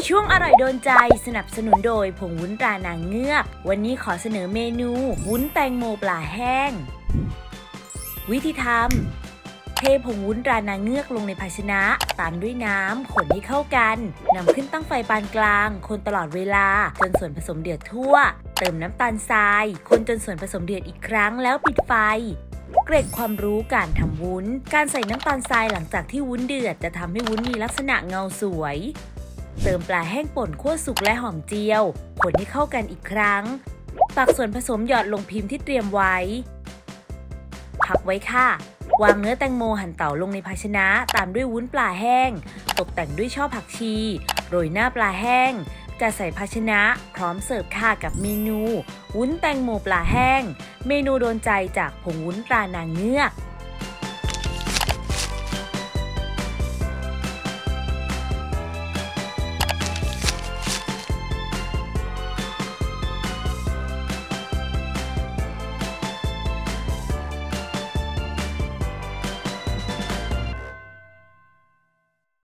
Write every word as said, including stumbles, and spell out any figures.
ช่วงอร่อยโดนใจสนับสนุนโดยผงวุ้นตรานางเงือกวันนี้ขอเสนอเมนูวุ้นแตงโมปลาแห้งวิธีทำเทผงวุ้นตรานางเงือกลงในภาชนะตามด้วยน้ำคนให้เข้ากันนำขึ้นตั้งไฟปานกลางคนตลอดเวลาจนส่วนผสมเดือดทั่วเติมน้ำตาลทรายคนจนส่วนผสมเดือดอีกครั้งแล้วปิดไฟเกร็ดความรู้การทำวุ้นการใส่น้ำตาลทรายหลังจากที่วุ้นเดือดจะทำให้วุ้นมีลักษณะเงาสวยเติมปลาแห้งป่นคั่วสุกและหอมเจียวคนให้เข้ากันอีกครั้งตักส่วนผสมหยอดลงพิมพ์ที่เตรียมไว้พักไว้ค่ะวางเนื้อแตงโมหั่นเต๋าลงในภาชนะตามด้วยวุ้นปลาแห้งตกแต่งด้วยช่อผักชีโรยหน้าปลาแห้งจัดใส่ภาชนะพร้อมเสิร์ฟค่ะกับเมนูวุ้นแตงโมปลาแห้งเมนูโดนใจจากผงวุ้นตรานางเงือก